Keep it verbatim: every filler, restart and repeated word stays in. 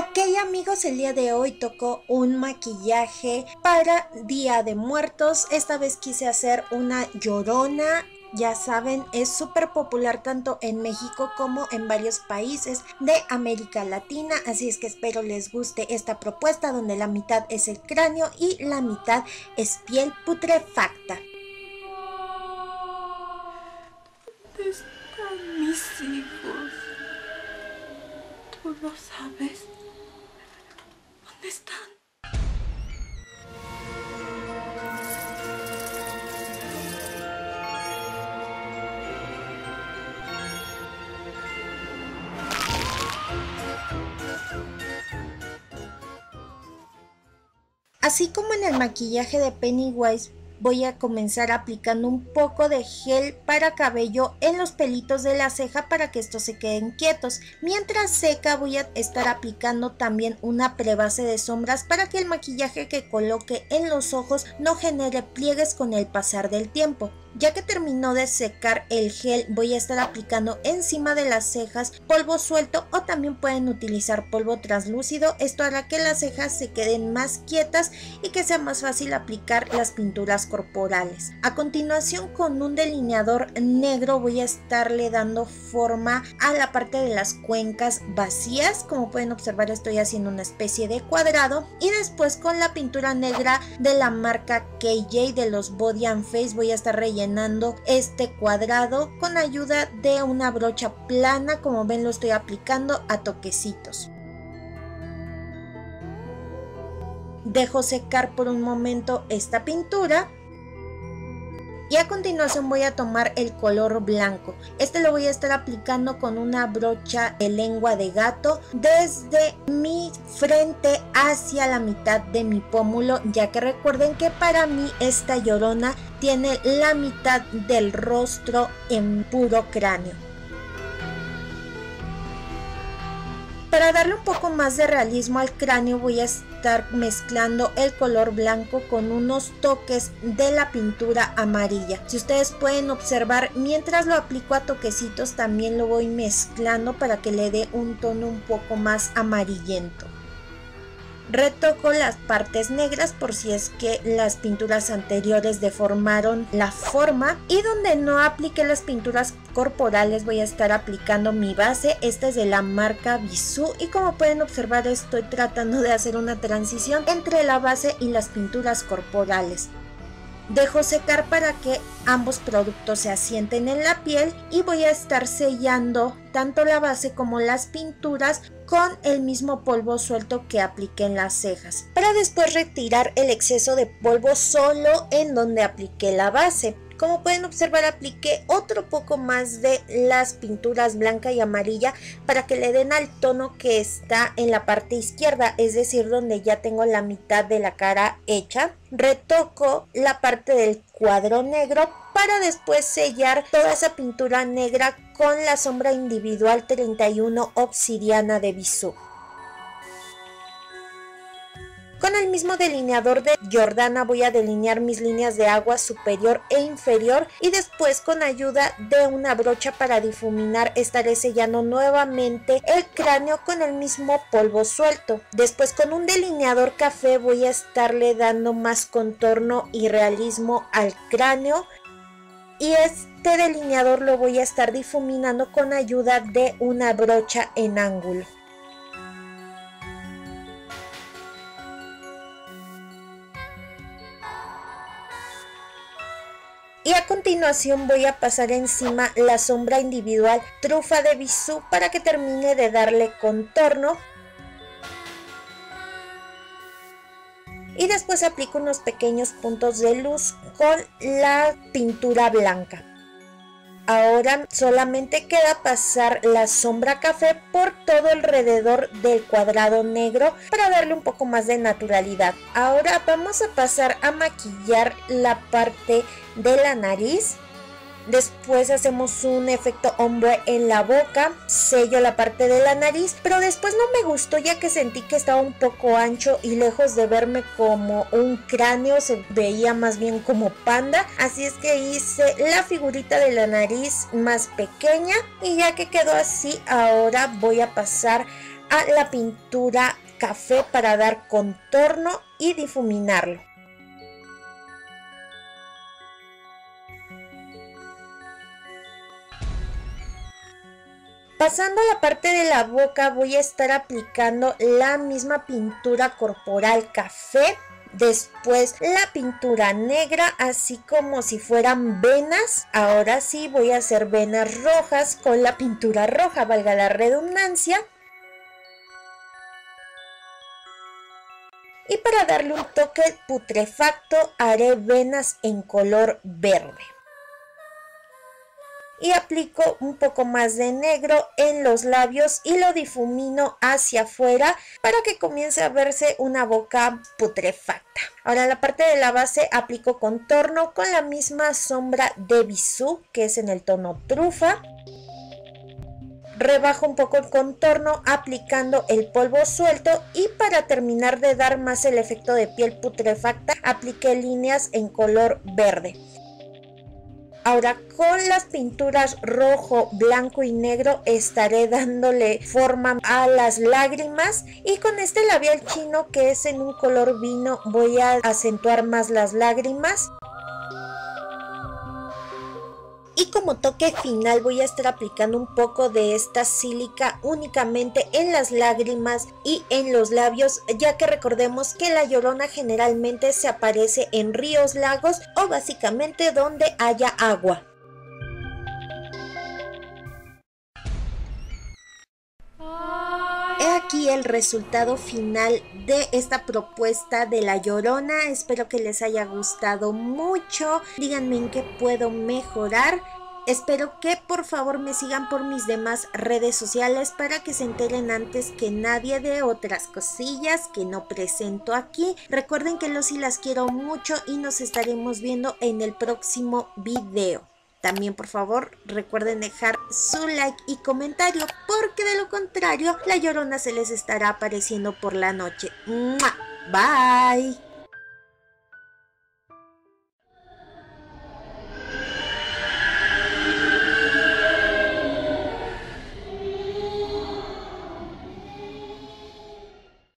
Ok amigos, el día de hoy tocó un maquillaje para Día de Muertos. Esta vez quise hacer una llorona. Ya saben, es súper popular tanto en México como en varios países de América Latina, así es que espero les guste esta propuesta donde la mitad es el cráneo y la mitad es piel putrefacta. ¿Dónde están mis hijos? ¿Tú lo sabes? ¿Dónde están? Así como en el maquillaje de Pennywise, voy a comenzar aplicando un poco de gel para cabello en los pelitos de la ceja para que estos se queden quietos. Mientras seca voy a estar aplicando también una prebase de sombras para que el maquillaje que coloque en los ojos no genere pliegues con el pasar del tiempo. Ya que terminó de secar el gel, voy a estar aplicando encima de las cejas polvo suelto o también pueden utilizar polvo translúcido. Esto hará que las cejas se queden más quietas y que sea más fácil aplicar las pinturas corporales. A continuación, con un delineador negro voy a estarle dando forma a la parte de las cuencas vacías. Como pueden observar, estoy haciendo una especie de cuadrado y después con la pintura negra de la marca K J de los Body and Face voy a estar rellenando llenando este cuadrado con ayuda de una brocha plana. Como ven, lo estoy aplicando a toquecitos. Dejo secar por un momento esta pintura y a continuación voy a tomar el color blanco. Este lo voy a estar aplicando con una brocha de lengua de gato desde mi frente hacia la mitad de mi pómulo, ya que recuerden que para mí esta llorona tiene la mitad del rostro en puro cráneo. Para darle un poco más de realismo al cráneo voy a estar mezclando el color blanco con unos toques de la pintura amarilla. Si ustedes pueden observar, mientras lo aplico a toquecitos también lo voy mezclando para que le dé un tono un poco más amarillento. Retoco las partes negras por si es que las pinturas anteriores deformaron la forma, y donde no apliqué las pinturas corporales voy a estar aplicando mi base. Esta es de la marca Bisú y como pueden observar estoy tratando de hacer una transición entre la base y las pinturas corporales. Dejo secar para que ambos productos se asienten en la piel y voy a estar sellando tanto la base como las pinturas con el mismo polvo suelto que apliqué en las cejas, para después retirar el exceso de polvo solo en donde apliqué la base. Como pueden observar, apliqué otro poco más de las pinturas blanca y amarilla para que le den al tono que está en la parte izquierda, es decir, donde ya tengo la mitad de la cara hecha. Retoco la parte del cuadro negro para después sellar toda esa pintura negra con la sombra individual treinta y uno obsidiana de Bisú. Con el mismo delineador de Jordana voy a delinear mis líneas de agua superior e inferior y después con ayuda de una brocha para difuminar estaré sellando nuevamente el cráneo con el mismo polvo suelto. Después con un delineador café voy a estarle dando más contorno y realismo al cráneo y este delineador lo voy a estar difuminando con ayuda de una brocha en ángulo. Y a continuación voy a pasar encima la sombra individual trufa de Bisú para que termine de darle contorno. Y después aplico unos pequeños puntos de luz con la pintura blanca. Ahora solamente queda pasar la sombra café por todo alrededor del cuadrado negro para darle un poco más de naturalidad. Ahora vamos a pasar a maquillar la parte de la nariz. Después hacemos un efecto ombre en la boca, sello la parte de la nariz, pero después no me gustó ya que sentí que estaba un poco ancho y lejos de verme como un cráneo se veía más bien como panda, así es que hice la figurita de la nariz más pequeña y ya que quedó así, ahora voy a pasar a la pintura café para dar contorno y difuminarlo. Pasando a la parte de la boca, voy a estar aplicando la misma pintura corporal café, después la pintura negra, así como si fueran venas. Ahora sí voy a hacer venas rojas con la pintura roja, valga la redundancia. Y para darle un toque putrefacto, haré venas en color verde. Y aplico un poco más de negro en los labios y lo difumino hacia afuera para que comience a verse una boca putrefacta. Ahora en la parte de la base aplico contorno con la misma sombra de Bisú, que es en el tono trufa. Rebajo un poco el contorno aplicando el polvo suelto y para terminar de dar más el efecto de piel putrefacta, apliqué líneas en color verde. Ahora con las pinturas rojo, blanco y negro estaré dándole forma a las lágrimas y con este labial chino que es en un color vino voy a acentuar más las lágrimas. Y como toque final voy a estar aplicando un poco de esta sílica únicamente en las lágrimas y en los labios, ya que recordemos que la Llorona generalmente se aparece en ríos, lagos o básicamente donde haya agua. He aquí el resultado final de esta propuesta de la Llorona. Espero que les haya gustado mucho. Díganme en qué puedo mejorar. Espero que por favor me sigan por mis demás redes sociales para que se enteren antes que nadie de otras cosillas que no presento aquí. Recuerden que los y las quiero mucho y nos estaremos viendo en el próximo video. También por favor recuerden dejar su like y comentario porque de lo contrario la Llorona se les estará apareciendo por la noche. ¡Mua! Bye.